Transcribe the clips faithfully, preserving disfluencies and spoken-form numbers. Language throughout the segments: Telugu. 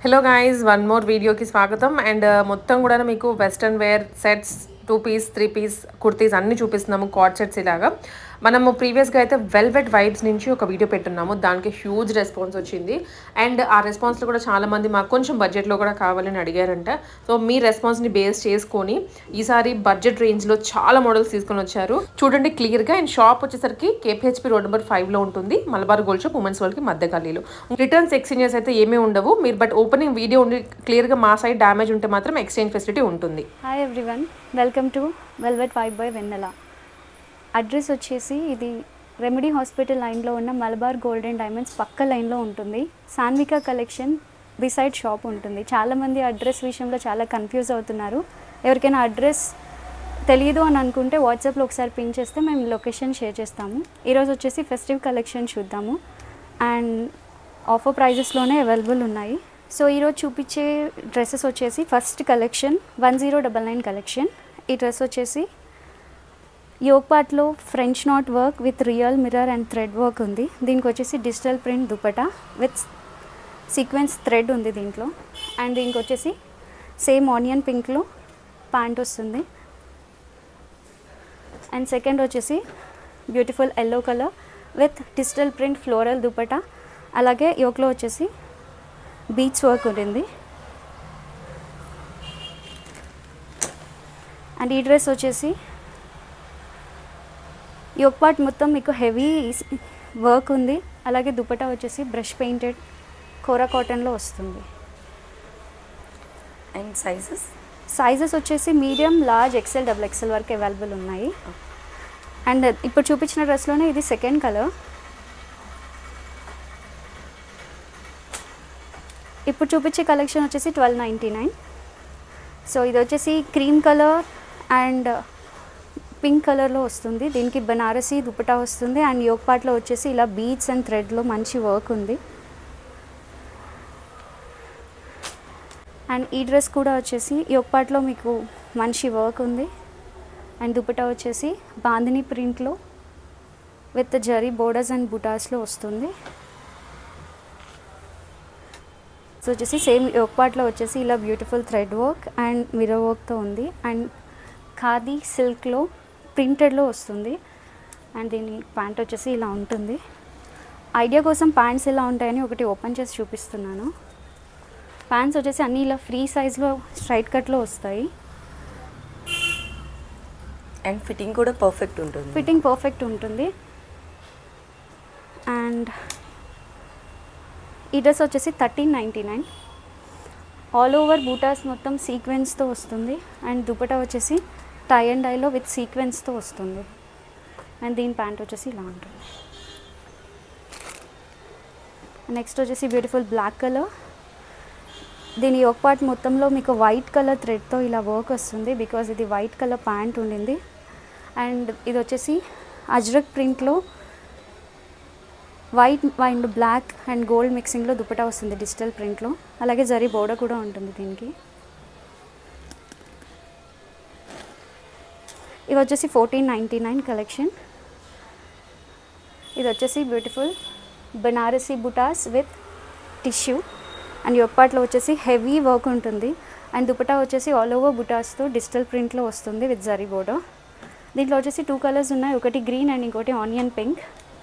హలో గైస్, వన్ మోర్ వీడియోకి స్వాగతం. అండ్ మొత్తం కూడా మీకు western wear sets, two piece three piece kurtis అన్నీ చూపిస్తున్నాము. కార్డ్ సెట్స్ ఇలాగా. మనము ప్రీవియస్గా అయితే వెల్వెట్ వైబ్స్ నుంచి ఒక వీడియో పెట్టున్నాము. దానికి హ్యూజ్ రెస్పాన్స్ వచ్చింది. అండ్ ఆ రెస్పాన్స్లో కూడా చాలామంది మాకు కొంచెం బడ్జెట్లో కూడా కావాలని అడిగారంట. సో మీ రెస్పాన్స్ని బేస్ చేసుకొని ఈసారి బడ్జెట్ రేంజ్లో చాలా మోడల్స్ తీసుకొని వచ్చారు. చూడండి క్లియర్గా. అండ్ షాప్ వచ్చేసరికి కేపీహెచ్పీ రోడ్ నెంబర్ ఫైవ్లో ఉంటుంది, మలబార్ గోల్డ్ షాప్, ఉమెన్స్ వాళ్ళకి మధ్య గల్లీలో. రిటర్న్స్ ఎక్స్చేంజెస్ అయితే ఏమీ ఉండవు. మీరు బట్ ఓపెనింగ్ వీడియో ఉండి క్లియర్గా మా సైడ్ డ్యామేజ్ ఉంటే మాత్రం ఎక్స్చేంజ్ ఫెసిలిటీ ఉంటుంది. Hi everyone, welcome to velvet vibe by Vennela. Address వచ్చేసి ఇది రెమెడీ హాస్పిటల్ లైన్లో ఉన్న మలబార్ గోల్డ్ అండ్ డైమండ్స్ పక్క లైన్లో ఉంటుంది. సాన్విక కలెక్షన్ బిసైడ్ షాప్ ఉంటుంది. చాలామంది అడ్రస్ విషయంలో చాలా కన్ఫ్యూజ్ అవుతున్నారు. ఎవరికైనా అడ్రస్ తెలియదు అని అనుకుంటే వాట్సాప్లో ఒకసారి పింక్ చేస్తే మేము లొకేషన్ షేర్ చేస్తాము. ఈరోజు వచ్చేసి ఫెస్టివ్ కలెక్షన్ చూద్దాము. అండ్ ఆఫర్ ప్రైజెస్లోనే అవైలబుల్ ఉన్నాయి. సో ఈరోజు చూపించే డ్రెస్సెస్ వచ్చేసి first collection one zero double nine collection. ఈ డ్రెస్ వచ్చేసి యోగ్ పార్ట్లో French knot work with real mirror and thread work ఉంది. దీనికి వచ్చేసి digital print dupatta with sequence thread ఉంది దీంట్లో. అండ్ దీనికి వచ్చేసి సేమ్ ఆనియన్ పింక్లో ప్యాంట్ వస్తుంది. అండ్ సెకండ్ వచ్చేసి beautiful yellow colour with digital print floral dupatta, అలాగే యోక్లో వచ్చేసి బీచ్ వర్క్ ఉంటుంది. అండ్ ఈ డ్రెస్ వచ్చేసి యోక్ పార్ట్ మొత్తం మీకు హెవీ వర్క్ ఉంది, అలాగే దుపట్టా వచ్చేసి బ్రష్ పెయింటెడ్ కోరా కాటన్లో వస్తుంది. అండ్ సైజెస్ సైజెస్ వచ్చేసి medium, large, XL, double XL వరకు అవైలబుల్ ఉన్నాయి. అండ్ ఇప్పుడు చూపించిన డ్రెస్లోనే ఇది సెకండ్ కలర్. ఇప్పుడు చూపించే కలెక్షన్ వచ్చేసి ట్వెల్వ్ నైంటీ నైన్. సో ఇది వచ్చేసి క్రీమ్ కలర్ అండ్ పింక్ కలర్లో వస్తుంది. దీనికి బనారసీ దుపట్టా వస్తుంది. అండ్ యోక్ పార్ట్లో వచ్చేసి ఇలా బీడ్స్ అండ్ థ్రెడ్లో మంచి వర్క్ ఉంది. అండ్ ఈ డ్రెస్ కూడా వచ్చేసి యోక్ పార్ట్లో మీకు మంచి వర్క్ ఉంది. అండ్ దుపట్టా వచ్చేసి బాందిని ప్రింట్లో విత్ జరీ బోర్డర్స్ అండ్ బుటాస్లో వస్తుంది. సో వచ్చేసి సేమ్ యోక్ పార్ట్లో వచ్చేసి ఇలా beautiful thread work and mirror వర్క్తో ఉంది. అండ్ ఖాదీ సిల్క్లో ప్రింటెడ్లో వస్తుంది. అండ్ దీని ప్యాంట్ వచ్చేసి ఇలా ఉంటుంది. ఐడియా కోసం ప్యాంట్స్ ఎలా ఉంటాయని ఒకటి ఓపెన్ చేసి చూపిస్తున్నాను. ప్యాంట్స్ వచ్చేసి అన్నీ ఇలా ఫ్రీ సైజ్లో స్ట్రైట్ కట్లో వస్తాయి. అండ్ ఫిట్టింగ్ కూడా పర్ఫెక్ట్ ఉంటుంది. ఫిట్టింగ్ పర్ఫెక్ట్ ఉంటుంది. అండ్ ఈ డ్రెస్ వచ్చేసి thirteen ninety nine. All over butas మొత్తం సీక్వెన్స్తో వస్తుంది. అండ్ దుపట్టా వచ్చేసి టై అండ్ డైలో విత్ సీక్వెన్స్తో వస్తుంది. అండ్ దీని ప్యాంట్ వచ్చేసి ఇలా ఉంటుంది. నెక్స్ట్ వచ్చేసి బ్యూటిఫుల్ బ్లాక్ కలర్. దీని యోక్ పార్ట్ మొత్తంలో మీకు వైట్ కలర్ థ్రెడ్తో ఇలా వర్క్ వస్తుంది, బికాజ్ ఇది వైట్ కలర్ ప్యాంట్ ఉండింది. అండ్ ఇది వచ్చేసి అజ్రక్ ప్రింట్లో white and black and gold మిక్సింగ్లో దుపట్టా వస్తుంది డిజిటల్ ప్రింట్లో, అలాగే జరీ బోర్డర్ కూడా ఉంటుంది దీనికి. ఇది వచ్చేసి ఫోర్టీన్ నైంటీ నైన్ కలెక్షన్. ఇది వచ్చేసి beautiful Banarasi butas with tissue and yoke పార్ట్లో వచ్చేసి హెవీ వర్క్ ఉంటుంది. అండ్ దుపట్టా వచ్చేసి ఆల్ ఓవర్ బుటాస్తో డిజిటల్ ప్రింట్లో వస్తుంది విత్ జరీ బోర్డర్. దీంట్లో వచ్చేసి టూ కలర్స్ ఉన్నాయి, ఒకటి గ్రీన్ అండ్ ఇంకోటి ఆనియన్ పింక్.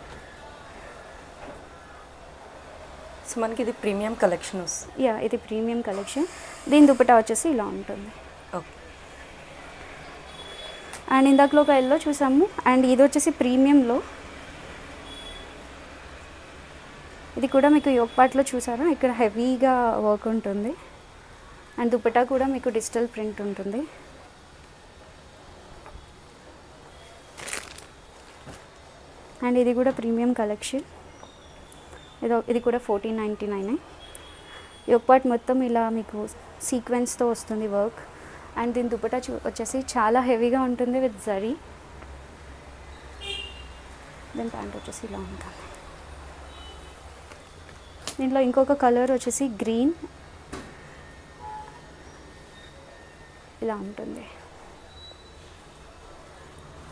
సో మనకి ఇది ప్రీమియం కలెక్షన్ వస్తుంది. యా, ఇది ప్రీమియం కలెక్షన్. దీని దుపట్టా వచ్చేసి ఇలా ఉంటుంది. ఓకే. అండ్ ఇందాకలో ఒక ఎల్లో చూసాము. అండ్ ఇది వచ్చేసి ప్రీమియంలో, ఇది కూడా మీకు యోక్ పార్ట్లో చూసారా, ఇక్కడ హెవీగా వర్క్ ఉంటుంది. అండ్ దుపట్టా కూడా మీకు డిజిటల్ ప్రింట్ ఉంటుంది. అండ్ ఇది కూడా ప్రీమియం కలెక్షన్. ఇదో ఇది కూడా fourteen ninety nine. Yoke part మొత్తం ఇలా మీకు సీక్వెన్స్తో వస్తుంది వర్క్. అండ్ దీని దుపట్టా చూ వచ్చేసి చాలా హెవీగా ఉంటుంది విత్ జరీ. దీని ప్యాంట్ వచ్చేసి ఇలా ఉంటుంది. దీంట్లో ఇంకొక కలర్ వచ్చేసి గ్రీన్ ఇలా ఉంటుంది.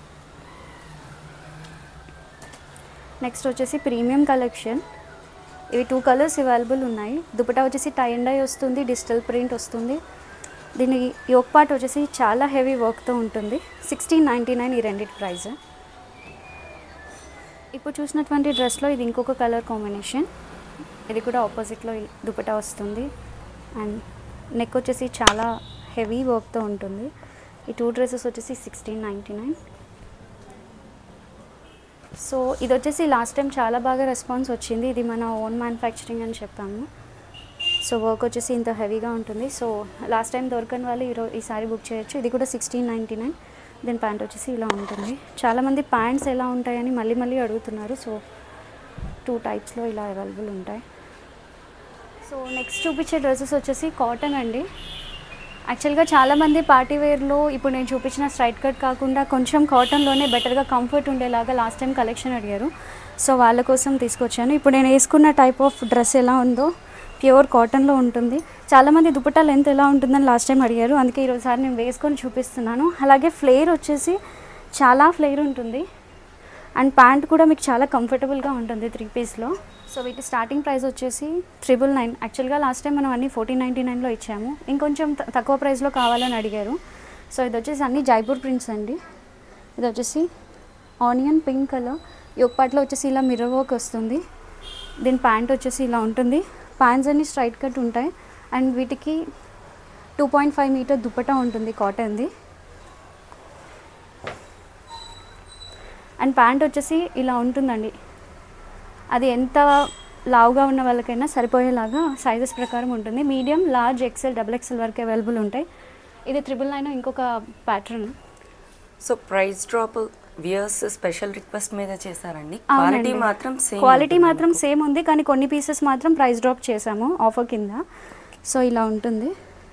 నెక్స్ట్ వచ్చేసి ప్రీమియం కలెక్షన్. ఇవి టూ కలర్స్ అవైలబుల్ ఉన్నాయి. దుపట్టా వచ్చేసి టై అండ్ డై వస్తుంది, డిజిటల్ ప్రింట్ వస్తుంది. దీని యోక్ పార్ట్ వచ్చేసి చాలా హెవీ వర్క్తో ఉంటుంది. సిక్స్టీన్ నైంటీ నైన్ ఈ రెండింటి ప్రైస్. ఇప్పుడు చూసినటువంటి డ్రెస్లో ఇది ఇంకొక కలర్ కాంబినేషన్. ఇది కూడా ఆపోజిట్లో దుపట్టా వస్తుంది అండ్ నెక్ వచ్చేసి చాలా హెవీ వర్క్తో ఉంటుంది. ఈ టూ డ్రెస్సెస్ వచ్చేసి సిక్స్టీన్ నైంటీ నైన్. సో ఇది వచ్చేసి లాస్ట్ టైం చాలా బాగా రెస్పాన్స్ వచ్చింది. ఇది మన ఓన్ మ్యానుఫ్యాక్చరింగ్ అని చెప్పాము. సో వర్క్ వచ్చేసి ఇంత హెవీగా ఉంటుంది. సో లాస్ట్ టైం దొరకని వాళ్ళు ఈరోజు ఈసారి బుక్ చేయొచ్చు. ఇది కూడా సిక్స్టీన్ నైంటీ నైన్. దీని ప్యాంట్ వచ్చేసి ఇలా ఉంటుంది. చాలామంది ప్యాంట్స్ ఎలా ఉంటాయని మళ్ళీ మళ్ళీ అడుగుతున్నారు. సో టూ టైప్స్లో ఇలా అవైలబుల్ ఉంటాయి. సో నెక్స్ట్ చూపించే డ్రెస్సెస్ వచ్చేసి కాటన్ అండి. యాక్చువల్గా చాలామంది పార్టీ వేర్లో ఇప్పుడు నేను చూపించిన స్ట్రైట్ కట్ కాకుండా కొంచెం కాటన్లోనే బెటర్గా కంఫర్ట్ ఉండేలాగా లాస్ట్ టైం కలెక్షన్ అడిగారు. సో వాళ్ళ కోసం తీసుకొచ్చాను. ఇప్పుడు నేను వేసుకున్న టైప్ ఆఫ్ డ్రెస్ ఎలా ఉందో ప్యూర్ కాటన్లో ఉంటుంది. చాలామంది దుపట్టా లెంత్ ఎలా ఉంటుందని లాస్ట్ టైం అడిగారు. అందుకే ఈరోజుసారి నేను వేసుకొని చూపిస్తున్నాను. అలాగే ఫ్లేర్ వచ్చేసి చాలా ఫ్లేర్ ఉంటుంది అండ్ ప్యాంట్ కూడా మీకు చాలా కంఫర్టబుల్గా ఉంటుంది త్రీ పీస్లో. సో వీటి స్టార్టింగ్ ప్రైస్ వచ్చేసి త్రిబుల్ నైన్. యాక్చువల్గా లాస్ట్ టైం మనం అన్ని ఫోర్టీన్ నైంటీ నైన్లో ఇచ్చాము. ఇంకొంచెం తక్కువ ప్రైస్లో కావాలని అడిగారు. సో ఇది వచ్చేసి అన్ని జైపూర్ ప్రింట్స్ అండి. ఇది వచ్చేసి ఆనియన్ పింక్ కలర్. యోక్ పార్ట్లో వచ్చేసి ఇలా మిర్రర్ వర్క్ వస్తుంది. దీని ప్యాంట్ వచ్చేసి ఇలా ఉంటుంది. ప్యాంట్స్ అన్ని స్ట్రైట్ కట్ ఉంటాయి అండ్ వీటికి two point five metre dupatta ఉంటుంది కాటన్ది. అండ్ ప్యాంట్ వచ్చేసి ఇలా ఉంటుందండి. అది ఎంత లావుగా ఉన్న వాళ్ళకైనా సరిపోయేలాగా సైజెస్ ప్రకారం ఉంటుంది. Medium, large, XL, double XL వరకు అవైలబుల్ ఉంటాయి. ఇది త్రిబుల్ నైన్ ఇంకొక pattern. So price drop viewers special request మీద చేశారండి. క్వాలిటీ మాత్రం సేమ్ క్వాలిటీ మాత్రం సేమ్ ఉంది కానీ కొన్ని పీసెస్ మాత్రం ప్రైస్ డ్రాప్ చేసాము ఆఫర్ కింద. సో ఇలా ఉంటుంది.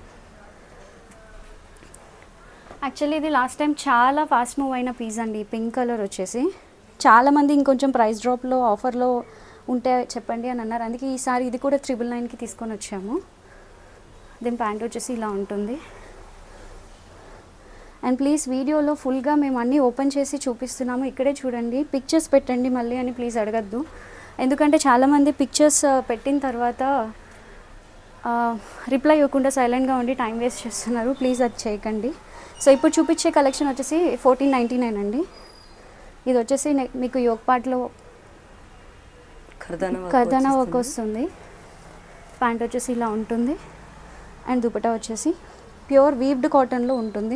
యాక్చువల్లీ ఇది లాస్ట్ టైం చాలా ఫాస్ట్ మూవ్ అయిన పీస్ అండి. పింక్ కలర్ వచ్చేసి చాలామంది ఇంకొంచెం ప్రైస్ డ్రాప్లో ఆఫర్లో ఉంటే చెప్పండి అని అన్నారు. అందుకే ఈసారి ఇది కూడా త్రిబుల్ నైన్కి తీసుకొని వచ్చాము. దీని ప్యాంట్ వచ్చేసి ఇలా ఉంటుంది. అండ్ ప్లీజ్ వీడియోలో ఫుల్గా మేము అన్నీ ఓపెన్ చేసి చూపిస్తున్నాము. ఇక్కడే చూడండి, పిక్చర్స్ పెట్టండి మళ్ళీ అని ప్లీజ్ అడగద్దు. ఎందుకంటే చాలామంది పిక్చర్స్ పెట్టిన తర్వాత రిప్లై ఇవ్వకుండా సైలెంట్గా ఉండి టైం వేస్ట్ చేస్తున్నారు. ప్లీజ్ అది చేయకండి. సో ఇప్పుడు చూపించే కలెక్షన్ వచ్చేసి ఫోర్టీన్ నైంటీ నైన్ అండి. ఇది వచ్చేసి మీకు యోక్ పార్ట్లో కర్దానా వర్క్ వస్తుంది. ప్యాంట్ వచ్చేసి ఇలా ఉంటుంది అండ్ దుపట్టా వచ్చేసి ప్యూర్ వీవ్డ్ కాటన్లో ఉంటుంది.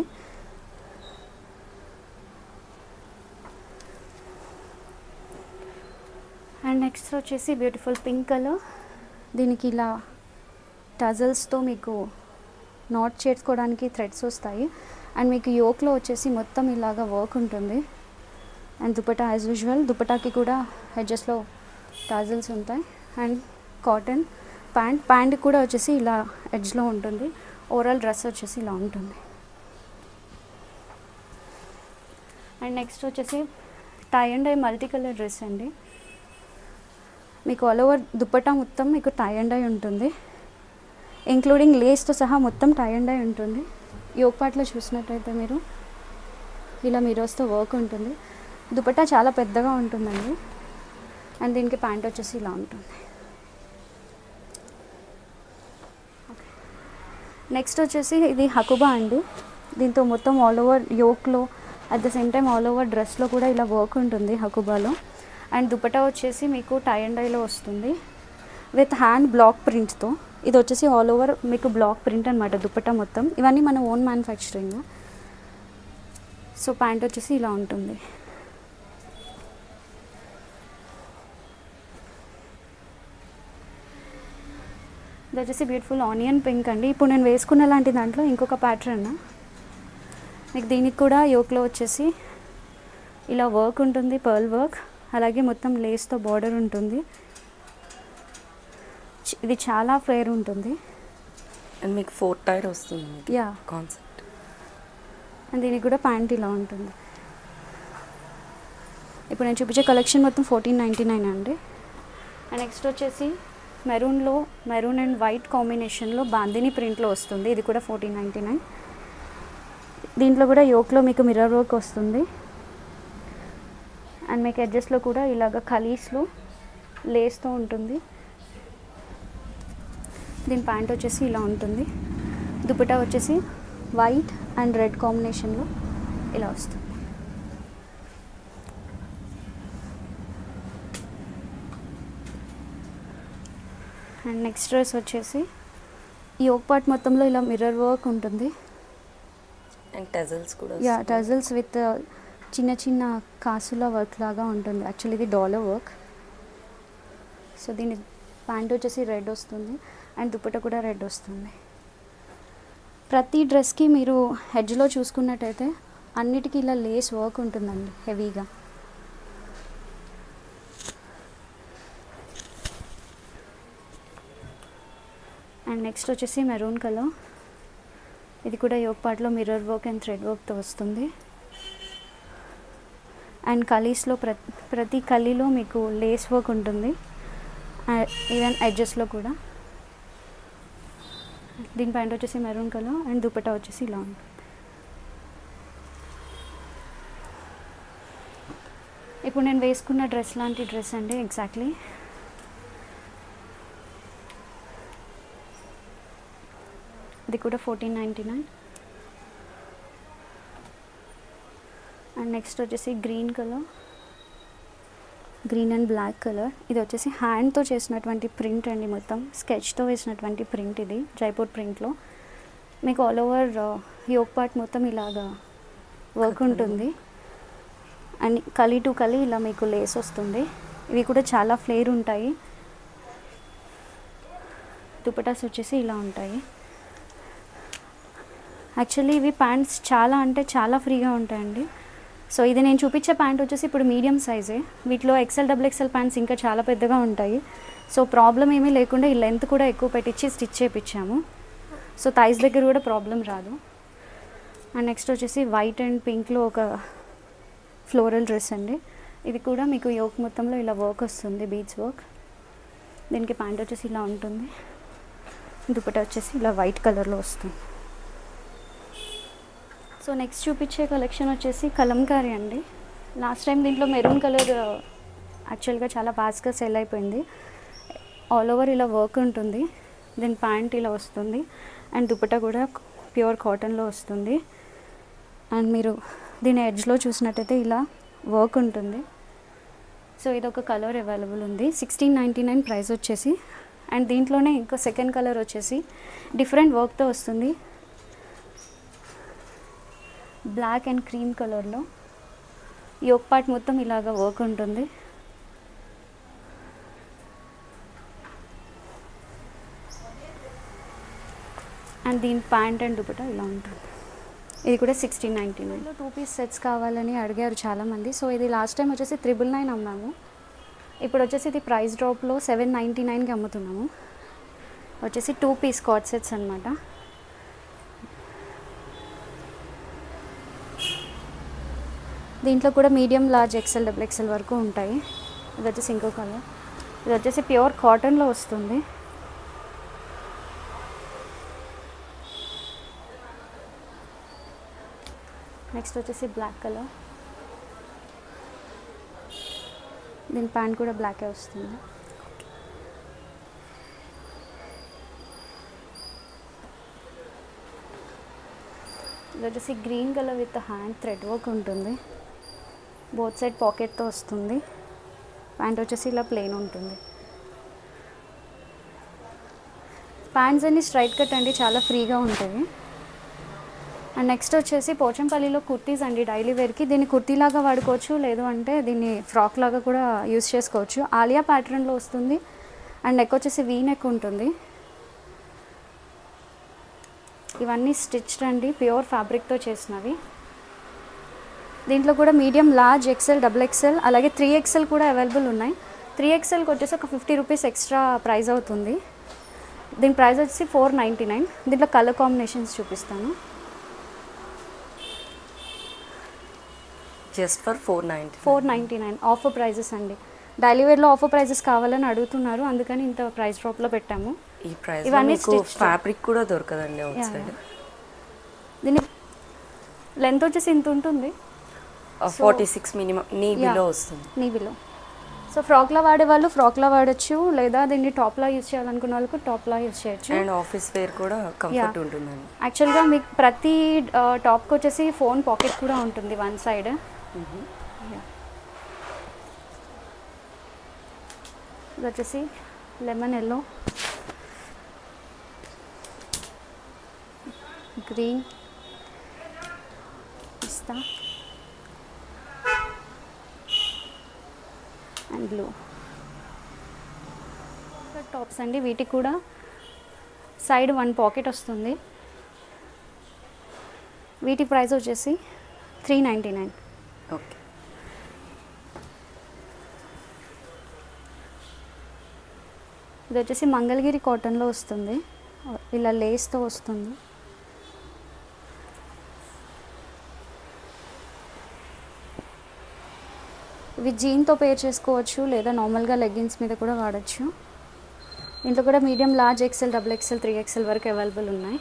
అండ్ నెక్స్ట్ వచ్చేసి బ్యూటిఫుల్ పింక్ కలర్. దీనికి ఇలా టజల్స్తో మీకు నాట్ చేసుకోవడానికి థ్రెడ్స్ వస్తాయి అండ్ మీకు యోక్లో వచ్చేసి మొత్తం ఇలాగా వర్క్ ఉంటుంది. అండ్ దుపట్టా యాజ్ యూజువల్, దుపట్టాకి కూడా ఎడ్జెస్లో టజల్స్ ఉంటాయి. అండ్ కాటన్ ప్యాంట్, ప్యాంట్ కూడా వచ్చేసి ఇలా ఎడ్జ్లో ఉంటుంది. ఓవరాల్ డ్రెస్ వచ్చేసి ఇలా ఉంటుంది. అండ్ నెక్స్ట్ వచ్చేసి tie and dye multi colour dress అండి. మీకు ఆల్ ఓవర్ దుపట్టా మొత్తం మీకు టై అండ్ డై ఉంటుంది, ఇంక్లూడింగ్ లేస్తో సహా మొత్తం టై అండ్ డై ఉంటుంది. యోక్ పార్ట్లో చూసినట్టయితే మీరు ఇలా మిర్రర్స్తో వర్క్ ఉంటుంది. దుపట్టా చాలా పెద్దగా ఉంటుందండి అండ్ దీనికి ప్యాంట్ వచ్చేసి ఇలా ఉంటుంది. నెక్స్ట్ వచ్చేసి ఇది హకుబా అండి. దీంతో మొత్తం ఆల్ ఓవర్ యోక్లో at the same time all over డ్రెస్లో కూడా ఇలా వర్క్ ఉంటుంది హకుబాలో. అండ్ దుపట్టా వచ్చేసి మీకు టై అండ్ డైలో వస్తుంది విత్ హ్యాండ్ బ్లాక్ ప్రింట్తో. ఇది వచ్చేసి ఆల్ ఓవర్ మీకు బ్లాక్ ప్రింట్ అనమాట దుపట్టా మొత్తం. ఇవన్నీ మన ఓన్ మ్యానుఫ్యాక్చరింగ్. సో ప్యాంట్ వచ్చేసి ఇలా ఉంటుంది. ఇది వచ్చేసి బ్యూటిఫుల్ ఆనియన్ పింక్ అండి. ఇప్పుడు నేను వేసుకున్న లాంటి దాంట్లో ఇంకొక ప్యాటర్న్. మీకు దీనికి కూడా యోక్లో వచ్చేసి ఇలా వర్క్ ఉంటుంది, పర్ల్ వర్క్. అలాగే మొత్తం లేస్తో బార్డర్ ఉంటుంది. ఇది చాలా ఫ్లేర్ ఉంటుంది అండ్ మీకు ఫోర్ టైర్ వస్తుంది. Yeah concept. అండ్ దీనికి కూడా ప్యాంట్ ఇలా ఉంటుంది. ఇప్పుడు నేను చూపించే కలెక్షన్ మొత్తం ఫోర్టీన్ నైంటీ నైన్ అండి. అండ్ నెక్స్ట్ వచ్చేసి మెరూన్లో మెరూన్ అండ్ వైట్ కాంబినేషన్లో బాందిని ప్రింట్లో వస్తుంది. ఇది కూడా ఫోర్టీన్ నైంటీ నైన్. దీంట్లో కూడా యోక్లో మీకు మిర్రర్ వర్క్ వస్తుంది అండ్ మీకు ఎడ్జెస్లో కూడా ఇలాగ ఖలీస్లో లేస్తో ఉంటుంది. దీని ప్యాంట్ వచ్చేసి ఇలా ఉంటుంది. దుపట్టా వచ్చేసి వైట్ అండ్ రెడ్ కాంబినేషన్లో ఇలా వస్తుంది. అండ్ నెక్స్ట్ డ్రెస్ వచ్చేసి ఈ యోక్ పార్ట్ మొత్తంలో ఇలా మిర్రర్ వర్క్ ఉంటుంది. అండ్ టజల్స్ కూడా యా టజల్స్ విత్ చిన్న చిన్న కాసుల వర్క్ లాగా ఉంటుంది. యాక్చువల్లీ ఇది డాలర్ వర్క్. సో దీని ప్యాంట్ వచ్చేసి రెడ్ వస్తుంది అండ్ దుపట్టా కూడా రెడ్ వస్తుంది. ప్రతి డ్రెస్కి మీరు హెడ్జ్లో చూసుకున్నట్టయితే అన్నిటికీ ఇలా లేస్ వర్క్ ఉంటుందండి హెవీగా. అండ్ నెక్స్ట్ వచ్చేసి మెరూన్ కలర్. ఇది కూడా యోక్ పార్ట్లో మిర్రర్ వర్క్ అండ్ థ్రెడ్ వర్క్తో వస్తుంది. అండ్ కలీస్లో ప్రతి ప్రతి కలీలో మీకు లేస్ వర్క్ ఉంటుంది, ఈవెన్ ఎడ్జెస్లో కూడా. దీని ప్యాంట్ వచ్చేసి మెరూన్ కలర్ అండ్ దుపట్టా వచ్చేసి ఇలా ఉంటుంది. ఇప్పుడు నేను వేసుకున్న డ్రెస్ లాంటి డ్రెస్ అండి ఎగ్జాక్ట్లీ. ఇది కూడా fourteen ninety nine. And next వచ్చేసి green colour, green and black colour. ఇది వచ్చేసి హ్యాండ్తో చేసినటువంటి ప్రింట్ అండి, మొత్తం స్కెచ్తో వేసినటువంటి ప్రింట్. ఇది జైపూర్ ప్రింట్లో మీకు ఆల్ ఓవర్ యోక్ పార్ట్ మొత్తం ఇలాగా వర్క్ ఉంటుంది. అండ్ కలీ టు కలీ ఇలా మీకు లేస్ వస్తుంది. ఇవి కూడా చాలా ఫ్లేర్ ఉంటాయి. దుపటాస్ వచ్చేసి ఇలా ఉంటాయి. యాక్చువల్లీ ఇవి ప్యాంట్స్ చాలా అంటే చాలా ఫ్రీగా ఉంటాయండి. సో ఇది నేను చూపించే ప్యాంట్ వచ్చేసి ఇప్పుడు మీడియం సైజే. వీటిలో ఎక్సెల్ డబుల్ ఎక్సెల్ ప్యాంట్స్ ఇంకా చాలా పెద్దగా ఉంటాయి. సో ప్రాబ్లం ఏమీ లేకుండా ఈ లెంత్ కూడా ఎక్కువ పెట్టించి స్టిచ్ చేయించాము. సో థైస్ దగ్గర కూడా ప్రాబ్లం రాదు. అండ్ నెక్స్ట్ వచ్చేసి వైట్ అండ్ పింక్లో ఒక ఫ్లోరల్ డ్రెస్ అండి. ఇది కూడా మీకు యోక్ మొత్తంలో ఇలా వర్క్ వస్తుంది, బీడ్స్ వర్క్. దీనికి ప్యాంట్ వచ్చేసి ఇలా ఉంటుంది. దుపట్టా వచ్చేసి ఇలా వైట్ కలర్లో వస్తుంది. సో నెక్స్ట్ చూపించే కలెక్షన్ వచ్చేసి కలంకారీ అండి. లాస్ట్ టైం దీంట్లో మెరూన్ కలర్ యాక్చువల్గా చాలా ఫాస్ట్గా సెల్ అయిపోయింది. ఆల్ ఓవర్ ఇలా వర్క్ ఉంటుంది. దీని ప్యాంట్ ఇలా వస్తుంది అండ్ దుపట్టా కూడా ప్యూర్ కాటన్లో వస్తుంది. అండ్ మీరు దీని ఎడ్జ్లో చూసినట్టయితే ఇలా వర్క్ ఉంటుంది. సో ఇది ఒక కలర్ అవైలబుల్ ఉంది. సిక్స్టీన్ నైంటీ నైన్ ప్రైస్ వచ్చేసి. అండ్ దీంట్లోనే ఇంకో సెకండ్ కలర్ వచ్చేసి డిఫరెంట్ వర్క్తో వస్తుంది. బ్లాక్ అండ్ క్రీమ్ కలర్లో యోక్ పార్ట్ మొత్తం ఇలాగా వర్క్ ఉంటుంది. అండ్ దీని ప్యాంట్ అండ్ దుపట్టా ఇలా ఉంటుంది. ఇది కూడా సిక్స్టీన్ నైంటీ నైన్లో టూ పీస్ సెట్స్ కావాలని అడిగారు చాలామంది. సో ఇది లాస్ట్ టైం వచ్చేసి త్రిబుల్ నైన్ అమ్మాము. ఇప్పుడు వచ్చేసి ఇది ప్రైస్ డ్రాప్లో సెవెన్ నైంటీ నైన్కి అమ్ముతున్నాము. వచ్చేసి టూ పీస్ కాట్ సెట్స్ అనమాట. దీంట్లో కూడా medium, large, XL, double XL వరకు ఉంటాయి. ఇది వచ్చేసి ఇంకో కలర్. ఇది వచ్చేసి ప్యూర్ కాటన్లో వస్తుంది. నెక్స్ట్ వచ్చేసి బ్లాక్ కలర్. దీని ప్యాంట్ కూడా బ్లాకే వస్తుంది. ఇది వచ్చేసి green colour with hand thread work ఉంటుంది. బోత్ సైడ్ పాకెట్తో వస్తుంది. ప్యాంట్ వచ్చేసి ఇలా ప్లెయిన్ ఉంటుంది. ప్యాంట్స్ అన్ని స్ట్రైట్ కట్ అండి, చాలా ఫ్రీగా ఉంటుంది. అండ్ నెక్స్ట్ వచ్చేసి పోచంపల్లిలో కుర్తీస్ అండి, డైలీ వేర్కి. దీన్ని కుర్తీలాగా వాడుకోవచ్చు, లేదు అంటే దీన్ని ఫ్రాక్ లాగా కూడా యూస్ చేసుకోవచ్చు. ఆలియా ప్యాటర్న్లో వస్తుంది. అండ్ నెక్ వచ్చేసి వీ నెక్ ఉంటుంది. ఇవన్నీ స్టిచ్డ్ అండి, ప్యూర్ ఫ్యాబ్రిక్తో చేసినవి. దీంట్లో కూడా medium, large, XL, double XL, అలాగే త్రీ ఎక్సెల్ కూడా అవైలబుల్ ఉన్నాయి. త్రీ ఎక్సెల్కి వచ్చేసి ఒక ఫిఫ్టీ రూపీస్ ఎక్స్ట్రా ప్రైస్ అవుతుంది. దీని ప్రైస్ వచ్చేసి ఫోర్ నైంటీ నైన్. దీంట్లో కలర్ కాంబినేషన్స్ చూపిస్తాను. Just for four ninety four ninety nine offer prices అండి. డైలీ వేర్లో ఆఫర్ ప్రైజెస్ కావాలని అడుగుతున్నారు, అందుకని ఇంత ప్రైస్ డ్రాప్లో పెట్టాము. ఈ ప్రైస్ ఇవన్నీ ఫ్యాబ్రిక్ కూడా దొరకదండి అవుట్ సైడ్. దీని లెంత్ వచ్చేసి ఇంత ఉంటుంది, forty six minimum knee below వస్తుంది. నీ బిలో సో ఫ్రాక్లో వాడే వాళ్ళు ఫ్రాక్లో వాడచ్చు, లేదా దీన్ని టాప్లా యూజ్ చేయాలనుకున్న వాళ్ళకు టాప్లా యూజ్ చేయొచ్చు. అండ్ ఆఫీస్ వేర్ కూడా కంఫర్ట్ ఉంటుందండి. యాక్చువల్గా మీకు ప్రతి టాప్కి వచ్చేసి ఫోన్ పాకెట్ కూడా ఉంటుంది వన్ సైడ్. ఇది వచ్చేసి lemon yellow, green, pista and blue tops అండి. వీటికి కూడా సైడ్ వన్ పాకెట్ వస్తుంది. వీటి ప్రైస్ వచ్చేసి త్రీ నైంటీ నైన్. ఓకే. ఇది వచ్చేసి మంగళగిరి కాటన్లో వస్తుంది, ఇలా లేస్తో వస్తుంది. ఇవి జీన్తో పేర్ చేసుకోవచ్చు, లేదా నార్మల్గా లెగ్గిన్స్ మీద కూడా వాడచ్చు. దీంట్లో కూడా medium, large, XL, double XL, three XL వరకు అవైలబుల్ ఉన్నాయి.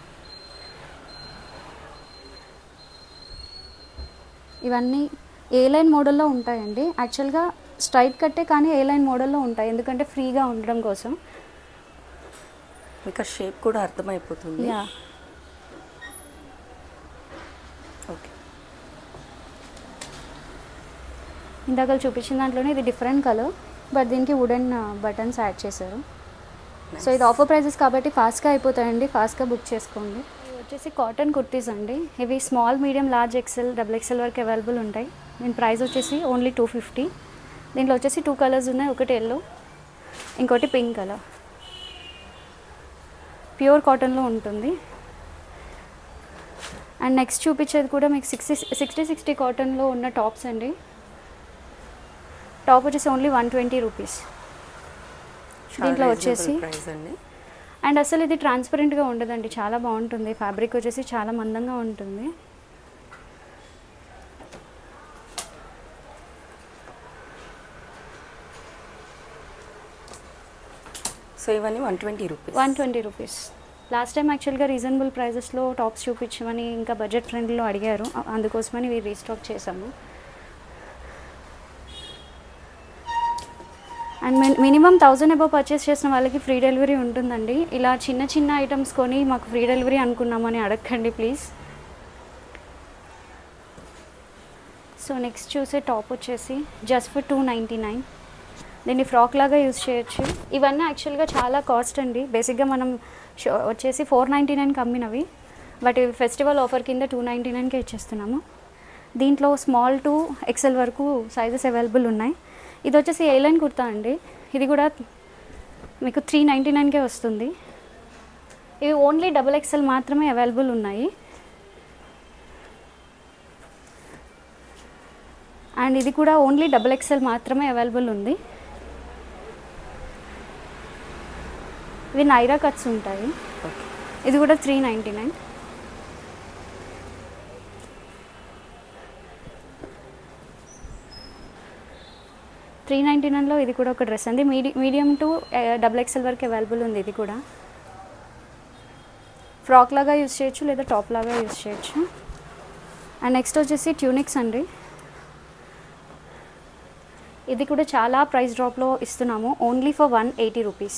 ఇవన్నీ ఏ లైన్ మోడల్లో ఉంటాయండి. యాక్చువల్గా స్ట్రైట్ కట్టే కానీ ఏ లైన్ మోడల్లో ఉంటాయి, ఎందుకంటే ఫ్రీగా ఉండడం కోసం. ఇంకా షేప్ కూడా అర్థమైపోతుంది. యా. ఓకే. ఇందాక చూపించిన దాంట్లోనే ఇది డిఫరెంట్ కలర్, బట్ దీనికి వుడెన్ బటన్స్ యాడ్ చేశారు. సో ఇది ఆఫర్ ప్రైజెస్ కాబట్టి ఫాస్ట్గా అయిపోతాయండి, ఫాస్ట్గా బుక్ చేసుకోండి. ఇవి వచ్చేసి కాటన్ కుర్తీస్ అండి. ఇవి small, medium, large, XL, double XL వరకు అవైలబుల్ ఉంటాయి. దీని ప్రైస్ వచ్చేసి ఓన్లీ టూ ఫిఫ్టీ. దీంట్లో వచ్చేసి టూ కలర్స్ ఉన్నాయి, ఒకటి ఎల్లో, ఇంకోటి పింక్ కలర్. ప్యూర్ కాటన్లో ఉంటుంది. అండ్ నెక్స్ట్ చూపించేది కూడా మీకు సిక్స్టీ సిక్స్టీ సిక్స్టీ కాటన్లో ఉన్న టాప్స్ అండి. టాప్ వచ్చేసి ఓన్లీ వన్ ట్వంటీ రూపీస్. దీంట్లో వచ్చేసి అండ్ అసలు ఇది ట్రాన్స్పరెంట్గా ఉండదండి, చాలా బాగుంటుంది. ఫ్యాబ్రిక్ వచ్చేసి చాలా మందంగా ఉంటుంది. సో ఇవన్నీ one twenty rupees one twenty rupees last time యాక్చువల్గా రీజనబుల్ ప్రైజెస్లో టాప్స్ చూపించమని, ఇంకా బడ్జెట్ ఫ్రెండ్లో అడిగారు, అందుకోసమని ఇవి రీస్టాక్ చేసాము. And minimum thousand above purchase చేసిన వాళ్ళకి ఫ్రీ డెలివరీ ఉంటుందండి. ఇలా చిన్న చిన్న ఐటమ్స్ కొని మాకు ఫ్రీ డెలివరీ అనుకున్నామని అడగండి ప్లీజ్. సో నెక్స్ట్ చూసే టాప్ వచ్చేసి just for two ninety nine. దీన్ని ఫ్రాక్ లాగా యూజ్ చేయొచ్చు. ఇవన్నీ యాక్చువల్గా చాలా కాస్ట్ అండి. బేసిక్గా మనం వచ్చేసి ఫోర్ నైంటీ నైన్కి అమ్మినవి, బట్ ఇవి ఫెస్టివల్ ఆఫర్ కింద టూ నైంటీ నైన్కే ఇచ్చేస్తున్నాము. దీంట్లో స్మాల్ టు ఎక్సెల్ వరకు సైజెస్ అవైలబుల్ ఉన్నాయి. ఇది వచ్చేసి ఏ లైన్ కుర్తా అండి. ఇది కూడా మీకు త్రీ నైంటీ నైన్కే వస్తుంది. ఇవి ఓన్లీ డబుల్ ఎక్సెల్ మాత్రమే అవైలబుల్ ఉన్నాయి. అండ్ ఇది కూడా ఓన్లీ డబుల్ ఎక్సెల్ మాత్రమే అవైలబుల్ ఉంది. ఇవి నైరా కట్స్ ఉంటాయి. ఇది కూడా three ninety nine. Three ninety నైన్లో ఇది కూడా ఒక డ్రెస్ అండి. మీడి మీడియం టు డబుల్ ఎక్సెల్ వరకు అవైలబుల్ ఉంది. ఇది కూడా ఫ్రాక్ లాగా యూజ్ చేయొచ్చు, లేదా టాప్ లాగా యూజ్ చేయొచ్చు. అండ్ నెక్స్ట్ వచ్చేసి ట్యూనిక్స్ అండి. ఇది కూడా చాలా ప్రైస్ డ్రాప్లో ఇస్తున్నాము, only for one eighty rupees.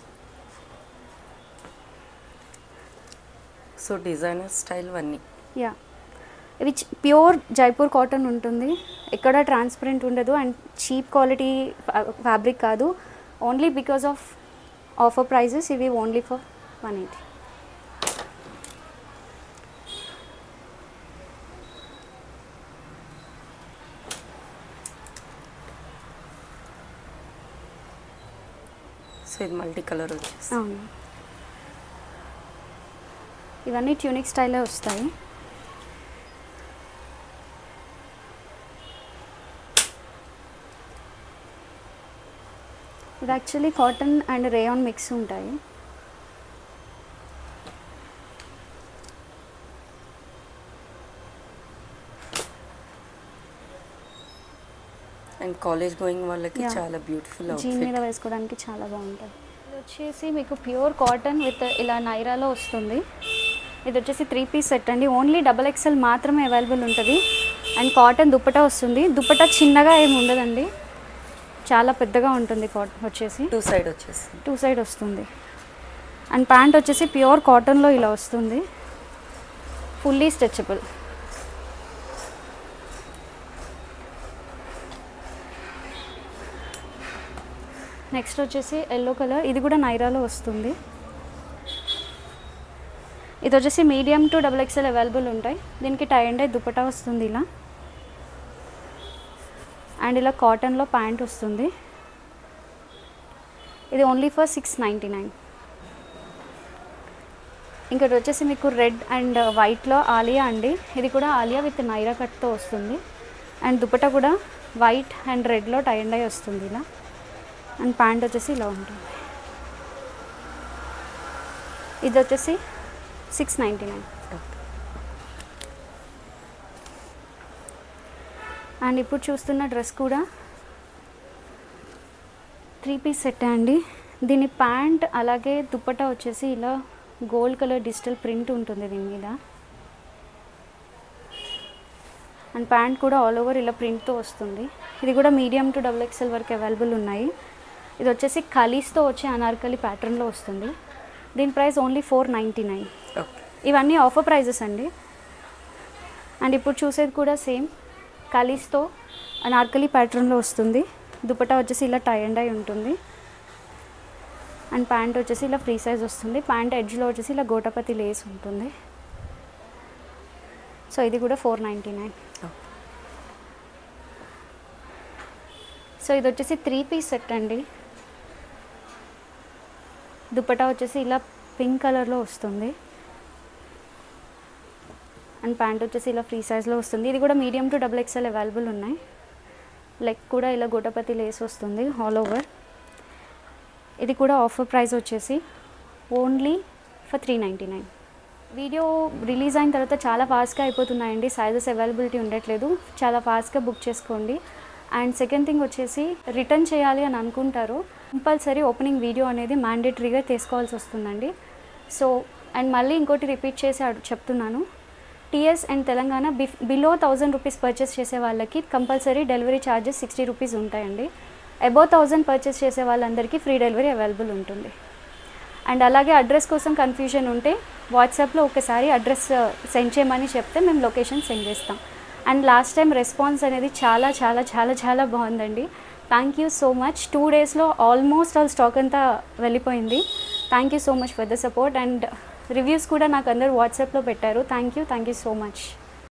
So designer style అన్నీ. యా, ఇవి ప్యూర్ జైపూర్ కాటన్ ఉంటుంది, ఎక్కడ ట్రాన్స్పరెంట్ ఉండదు. అండ్ చీప్ క్వాలిటీ ఫ్యాబ్రిక్ కాదు, only because of offer prices ఇవి only for one eighty. So ఇది మల్టీ కలర్ వచ్చేసి. అవును, ఇవన్నీ ట్యూనిక్ స్టైలే వస్తాయి. ఇది actually cotton and rayon mix ఉంటాయి. అండ్ కాలేజ్ గోయింగ్ వాళ్ళకి చాలా బ్యూటిఫుల్ జీన్ మీద వేసుకోవడానికి చాలా బాగుంటుంది. ఇది వచ్చేసి మీకు ప్యూర్ కాటన్ విత్ ఇలా నైరాలో వస్తుంది. ఇది వచ్చేసి త్రీ పీస్ సెట్ అండి, ఓన్లీ డబల్ ఎక్సెల్ మాత్రమే అవైలబుల్ ఉంటుంది. అండ్ కాటన్ దుప్పటా వస్తుంది. దుప్పటా చిన్నగా ఏమి ఉండదండి, చాలా పెద్దగా ఉంటుంది కాట్ వచ్చేసి టూ సైడ్ వచ్చేసి టూ సైడ్ వస్తుంది. అండ్ ప్యాంట్ వచ్చేసి ప్యూర్ కాటన్లో ఇలా వస్తుంది, ఫుల్లీ స్ట్రెచబుల్. నెక్స్ట్ వచ్చేసి ఎల్లో కలర్, ఇది కూడా నైరాలో వస్తుంది. ఇది వచ్చేసి medium to double XL available ఉంటాయి. దీనికి టై అండ్ డై దుపట్టా వస్తుంది ఇలా, అండ్ ఇలా కాటన్లో ప్యాంట్ వస్తుంది. ఇది only for six ninety nine. ఇంకోటి వచ్చేసి మీకు రెడ్ అండ్ వైట్లో ఆలియా అండి. ఇది కూడా ఆలియా విత్ నైరా కట్తో వస్తుంది. అండ్ దుపట్టా కూడా వైట్ అండ్ రెడ్లో టై అండ్ డై వస్తుంది ఇలా, అండ్ ప్యాంట్ వచ్చేసి ఇలా ఉంటుంది. ఇది వచ్చేసి సిక్స్ నైంటీ నైన్. అండ్ ఇప్పుడు చూస్తున్న డ్రెస్ కూడా త్రీ పీస్ సెట్ అండి. దీని ప్యాంట్ అలాగే దుపట్టా వచ్చేసి ఇలా గోల్డ్ కలర్ డిజిటల్ ప్రింట్ ఉంటుంది దీని మీద, అండ్ ప్యాంట్ కూడా ఆల్ ఓవర్ ఇలా ప్రింట్తో వస్తుంది. ఇది కూడా మీడియం టు డబుల్ ఎక్స్ఎల్ వరకు అవైలబుల్ ఉన్నాయి. ఇది వచ్చేసి కలీస్తో వచ్చే అనార్కలి ప్యాటర్న్లో వస్తుంది. దీని price only four ninety nine. ఇవన్నీ ఆఫర్ ప్రైజెస్ అండి. అండ్ ఇప్పుడు చూసేది కూడా సేమ్ కలీస్తో అనార్కలి ప్యాటర్న్లో వస్తుంది. దుపట్టా వచ్చేసి ఇలా టై అండ్ డై ఉంటుంది, అండ్ ప్యాంట్ వచ్చేసి ఇలా ఫ్రీ సైజ్ వస్తుంది. ప్యాంట్ ఎడ్జ్లో వచ్చేసి ఇలా గోటపతి లేస్ ఉంటుంది. సో ఇది కూడా ఫోర్ నైంటీ నైన్. సో ఇది వచ్చేసి త్రీ పీస్ సెట్ అండి. దుపట్టా వచ్చేసి ఇలా పింక్ కలర్లో వస్తుంది, అండ్ ప్యాంట్ వచ్చేసి ఇలా ఫ్రీ సైజ్లో వస్తుంది. ఇది కూడా medium to double XL available ఉన్నాయి. లెగ్ కూడా ఇలా గోటపతి లేస్ వస్తుంది ఆల్ ఓవర్. ఇది కూడా ఆఫర్ ప్రైస్ వచ్చేసి only for three ninety nine. Video release అయిన తర్వాత చాలా ఫాస్ట్గా అయిపోతున్నాయండి, సైజెస్ అవైలబిలిటీ ఉండట్లేదు. చాలా ఫాస్ట్గా బుక్ చేసుకోండి. అండ్ సెకండ్ థింగ్ వచ్చేసి రిటర్న్ చేయాలి అని అనుకుంటారు, కంపల్సరీ ఓపెనింగ్ వీడియో అనేది మ్యాండేటరీగా తీసుకోవాల్సి వస్తుందండి. సో అండ్ మళ్ళీ ఇంకోటి రిపీట్ చేసి చెప్తున్నాను, టీఎస్ అండ్ తెలంగాణ బిఫ్ బిలో థౌజండ్ రూపీస్ పర్చేస్ చేసే వాళ్ళకి compulsory delivery charges sixty rupees ఉంటాయండి. అబౌవ్ థౌజండ్ పర్చేస్ చేసే వాళ్ళందరికీ ఫ్రీ డెలివరీ అవైలబుల్ ఉంటుంది. అండ్ అలాగే అడ్రస్ కోసం కన్ఫ్యూజన్ ఉంటే వాట్సాప్లో ఒకసారి అడ్రస్ సెండ్ చేయమని చెప్తే మేము లొకేషన్ సెండ్ చేస్తాం. అండ్ లాస్ట్ టైం రెస్పాన్స్ అనేది చాలా చాలా చాలా చాలా బాగుందండి. Thank you so much. Two డేస్లో ఆల్మోస్ట్ ఆల్ స్టాక్ అంతా వెళ్ళిపోయింది. Thank you so much for the support. And reviews కూడా నాకు అందరు వాట్సాప్లో పెట్టారు. Thank you thank you so much.